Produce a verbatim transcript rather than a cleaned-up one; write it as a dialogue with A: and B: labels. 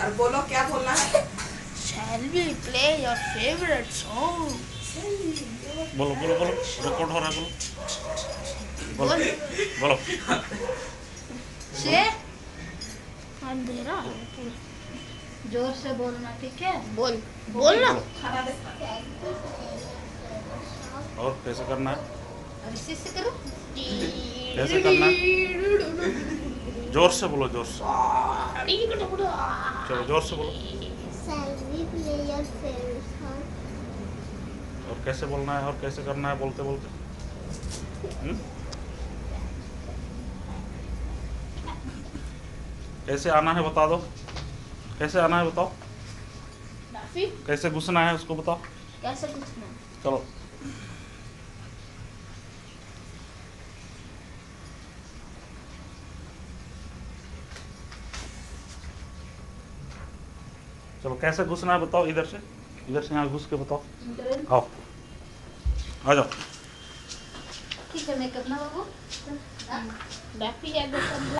A: और बोलो क्या बोलना है।
B: Shall we play your favorite song?
C: बोलो बोलो बोलो, रिकॉर्ड हो रहा है, बोलो
B: बोल
C: बोलो।
B: से अंधेरा
D: जोर से बोलना, ठीक है?
B: बोल बोल ना।
C: और कैसे करना है?
D: अब इसी से करो।
C: कैसे करना है? जोर से बोलो, जोर से। चलो जोर से बोलो।
E: Shall we play your favorite song?
C: और कैसे बोलना है, और कैसे करना है बोलते बोलते? हुँ? कैसे आना है बता दो, कैसे आना है बताओ,
B: राफी
C: कैसे घुसना है उसको बताओ।
B: कैसे कुछ ना
C: चलो चलो कैसे घुसना है बताओ, इधर से, इधर से यहाँ घुस के बताओ। आओ आ जाओ।
D: ठीक है, मैं करना बाबू।
B: राफी है